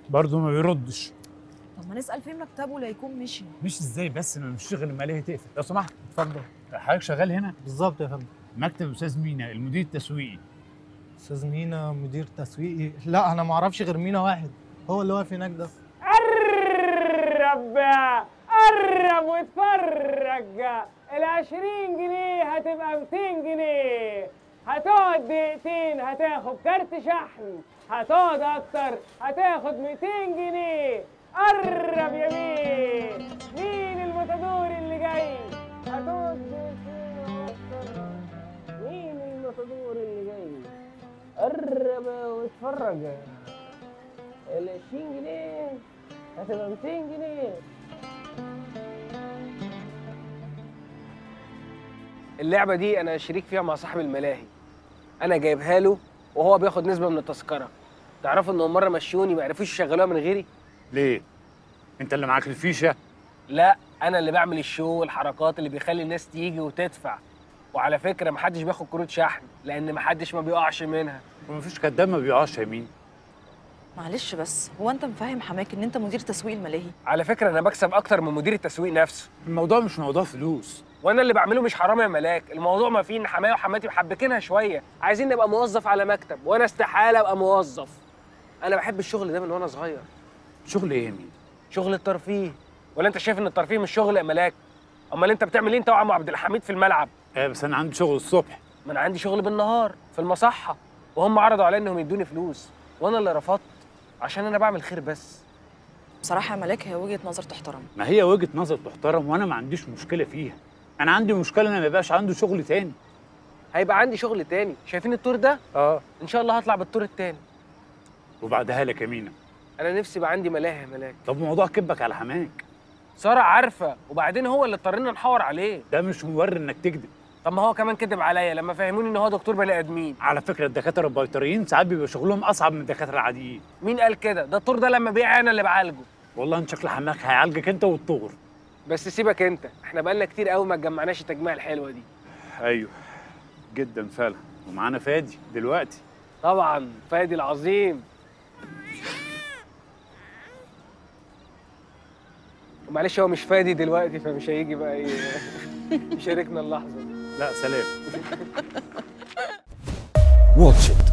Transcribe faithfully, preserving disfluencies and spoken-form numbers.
برضه ما بيردش. طب ما نسال فين مكتبه لا يكون مشي. مش ازاي بس ما مش غير الماليه تقفل. لو سمحت اتفضل. حضرتك شغال هنا؟ بالظبط يا فندم. مكتب استاذ مينا المدير التسويقي. استاذ مينا مدير تسويقي؟ لا انا ما اعرفش غير مينا واحد، هو اللي واقف هناك ده. قرب قرب واتفرج، العشرين جنيه هتبقى ميتين جنيه، هتقعد دقيقتين هتاخد كارت شحن، هتقعد اكتر هتاخد ميتين جنيه. قرب يا مين مين المتدور اللي جاي؟ هتقعد دقيقتين اكتر. مين المتدور اللي جاي؟ قرب واتفرج، ال عشرين جنيه هتبقى ميتين جنيه. اللعبة دي أنا شريك فيها مع صاحب الملاهي، أنا جايبها له وهو بياخد نسبة من التذكرة. تعرفوا إنهم مرة مشوني ما عرفوش يشغلوها من غيري؟ ليه؟ أنت اللي معاك الفيشة؟ لا، أنا اللي بعمل الشو والحركات اللي بيخلي الناس تيجي وتدفع. وعلى فكرة محدش بياخد كروت شحن لأن محدش ما بيقعش منها. ومفيش كداب ما بيقعش يا مين؟ معلش بس هو انت مفهم حماك ان انت مدير تسويق الملاهي؟ على فكرة أنا بكسب أكتر من مدير التسويق نفسه. الموضوع مش موضوع فلوس. وانا اللي بعمله مش حرام يا ملاك، الموضوع ما فيه ان حماية وحماتي محبكينها شويه، عايزين نبقى موظف على مكتب، وانا استحاله ابقى موظف. انا بحب الشغل ده من وانا صغير. شغل ايه يا مين؟ شغل الترفيه. ولا انت شايف ان الترفيه مش شغل يا ملاك؟ امال انت بتعمل ايه انت وعم عبد الحميد في الملعب؟ ايه بس انا عندي شغل الصبح. ما انا عندي شغل بالنهار في المصحه، وهم عرضوا عليا انهم يدوني فلوس وانا اللي رفضت عشان انا بعمل خير بس. بصراحه يا ملاك هي وجهه نظر تحترم. ما هي وجهه نظر تحترم وانا ما عنديش مشكله فيها. انا عندي مشكله ان ما يبقاش عنده شغل تاني. هيبقى عندي شغل تاني. شايفين التور ده؟ اه ان شاء الله هطلع بالتور التاني. وبعدها لك يا مينا. انا نفسي يبقى عندي ملاهي يا ملاك. طب موضوع كبك على حماك. ساره عارفه، وبعدين هو اللي اضطرينا نحور عليه. ده مش مبرر انك تكذب. طب ما هو كمان كذب عليا لما فهموني ان هو دكتور بني ادمين. على فكره الدكاتره البيطريين ساعات بيبقى شغلهم اصعب من الدكاتره العاديين. مين قال كده؟ ده الطور ده لما بيقع انا اللي بعالجه. والله ان شكل حماك هيعالجك انت والطور. بس سيبك انت، احنا بقالنا كتير قوي ما اتجمعناش التجميعه الحلوه دي. ايوه جدا فعلا، ومعانا فادي دلوقتي. طبعا فادي العظيم. ومعلش هو مش فادي دلوقتي فمش هيجي بقى يشاركنا اللحظه. لا سلام. واتش إت